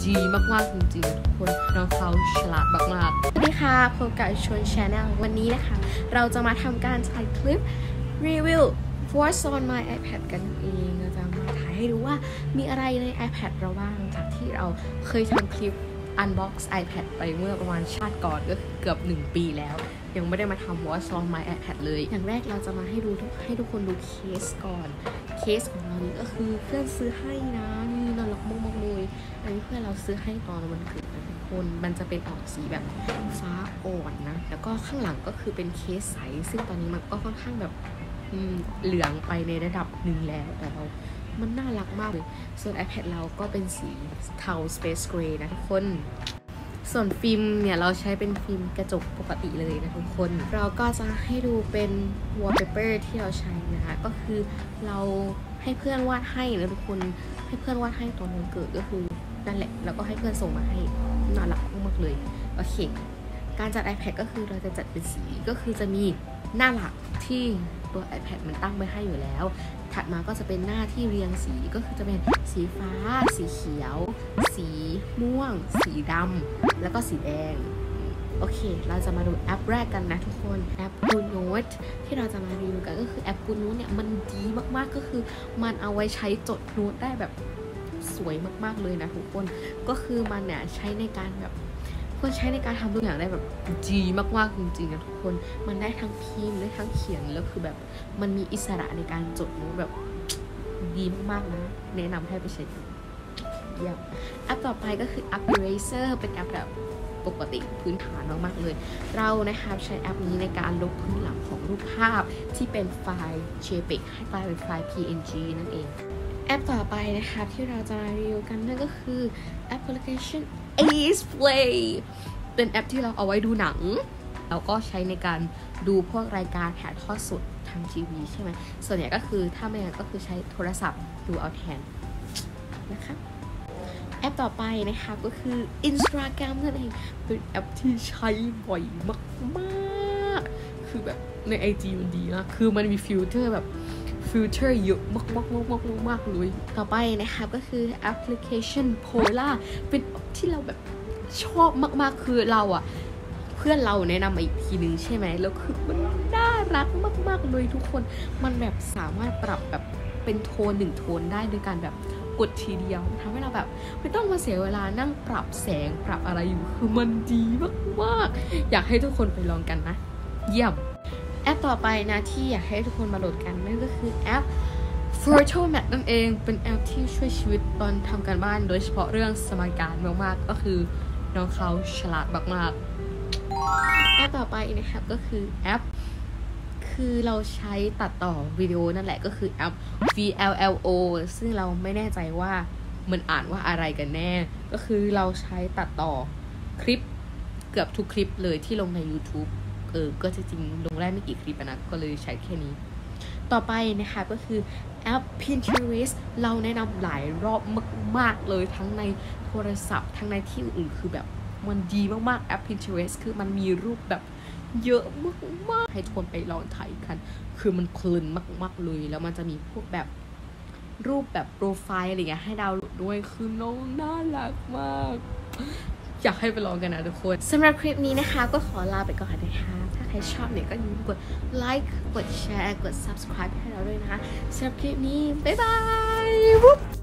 ดีมากๆจริงๆทุกคนน้องเขาฉลาดมากๆสวัสดีค่ะพบกับชวน Channel วันนี้นะคะเราจะมาทำการถ่ายคลิปรีวิว What's on my iPad กันเองเราจะมาถ่ายให้ดูว่ามีอะไรใน iPad เราบ้างจากที่เราเคยทำคลิป unbox iPad ไปเมื่อประมาณชาติก่อนก็เกือบ1 ปีแล้วยังไม่ได้มาทำ What's on my iPad เลยอย่างแรกเราจะมาให้ทุกคนดูเคสก่อนเคสของเรานี่ก็คือเพื่อนซื้อให้นะนี่น่ารักมากๆเลยอันนี้เพื่อนเราซื้อให้ตอนวันเกิดนะทุกคนมันจะเป็นออกสีแบบฟ้าอ่อนนะแล้วก็ข้างหลังก็คือเป็นเคสใสซึ่งตอนนี้มันก็ค่อนข้างแบบเหลืองไปในระดับหนึ่งแล้วแต่มันน่ารักมากเลยส่วน iPad เราก็เป็นสีเทา Space Gray นะทุกคนส่วนฟิล์มเนี่ยเราใช้เป็นฟิล์มกระจกปกติเลยนะทุกคนเราก็จะให้ดูเป็น wallpaper ที่เราใช้นะคะก็คือเราให้เพื่อนวาดให้นะทุกคนให้เพื่อนวาดให้ตอนวันเกิดก็คือนั่นแหละแล้วก็ให้เพื่อนส่งมาให้น่ารักมากเลยโอเคการจัด iPad ก็คือเราจะจัดเป็นสีก็คือจะมีหน้าหลักที่ตัว iPad มันตั้งไว้ให้อยู่แล้วถัดมาก็จะเป็นหน้าที่เรียงสีก็คือจะเป็นสีฟ้าสีเขียวสีม่วงสีดำแล้วก็สีแดงโอเคเราจะมาดูแอปแรกกันนะทุกคนแอป Good Note ที่เราจะมารีวิวกันก็คือแอป Good Note เนี่ยมันดีมากๆก็คือมันเอาไว้ใช้จดโน้ตได้แบบสวยมากๆเลยนะทุกคนก็คือมันเนี่ยใช้ในการแบบใช้ในการทำทุกอย่างได้แบบดีมากๆจริงๆนะทุกคนมันได้ทั้งพิมพ์ได้ทั้งเขียนแล้วคือแบบมันมีอิสระในการจดโน้ตแบบดีมากๆนะแนะนำให้ไปใช้เยี่ยมแอปต่อไปก็คือแอป Eraser เป็นแอปแบบปกติพื้นฐานมากๆเลยเรานะคะใช้แอปนี้ในการลบพื้นหลังของรูปภาพที่เป็นไฟล์ JPEG ให้กลายเป็นไฟล์ PNG นั่นเองแอปต่อไปนะคะที่เราจะรีวิวกันนั่นก็คือแอปพลิเคชัน Ace Play เป็นแอปที่เราเอาไว้ดูหนังแล้วก็ใช้ในการดูพวกรายการถ่ายทอดสดทางทีวีใช่ไหมส่วนใหญ่ก็คือถ้าไม่งั้นก็คือใช้โทรศัพท์ดูเอาแทนนะคะแอปต่อไปนะคะก็คือ Instagram นั่นเองเป็นแอปที่ใช้บ่อยมากๆคือแบบใน IG มันดีนะคือมันมีฟิลเตอร์แบบฟิลเตอร์เยอะมากเลยต่อไปนะคะก็คือแอปพลิเคชัน Polar เป็นแอปที่เราแบบชอบมากๆคือเราอะเพื่อนเราแนะนำมาอีกทีนึงใช่ไหมแล้วคือมันน่ารักมากๆเลยทุกคนมันแบบสามารถปรับแบบเป็นโทน1 โทนได้โดยการแบบกดทีเดียวทำให้เราแบบไม่ต้องมาเสียเวลานั่งปรับแสงปรับอะไรอยู่คือมันดีมากๆอยากให้ทุกคนไปลองกันนะเยี่ยมแอปต่อไปนะที่อยากให้ทุกคนมาโหลดกันนั่นก็คือแอป Photomat นั่นเองเป็นแอปที่ช่วยชีวิตตอนทำการบ้านโดยเฉพาะเรื่องสมการมากๆก็คือน้องเขาฉลาดมากๆแอปต่อไปนะครับก็คือแอปคือเราใช้ตัดต่อวิดีโอนั่นแหละก็คือแอป VLLO ซึ่งเราไม่แน่ใจว่ามันอ่านว่าอะไรกันแน่ก็คือเราใช้ตัดต่อคลิปเกือบทุกคลิปเลยที่ลงใน YouTube ก็จริงๆลงได้ไม่กี่คลิปนะก็เลยใช้แค่นี้ต่อไปนะคะก็คือแอป Pinterest เราแนะนำหลายรอบมากๆเลยทั้งในโทรศัพท์ทั้งในที่อื่นคือแบบมันดีมากๆแอป Pinterest คือมันมีรูปแบบเยอะมากๆให้ทุกคนไปลองถ่ายกันคือมันเพลินมากๆเลยแล้วมันจะมีพวกแบบรูปแบบโปรไฟล์อะไรเงี้ยให้ดาวน์โหลดด้วยคือน้องน่ารักมากอยากให้ไปลองกันนะทุกคนสำหรับคลิปนี้นะคะก็ขอลาไปก่อนนะคะถ้าใครชอบเนี่ยก็อย่าลืมกดไลค์กดแชร์กด subscribe ให้เราด้วยนะคะสำหรับคลิปนี้บ๊ายบาย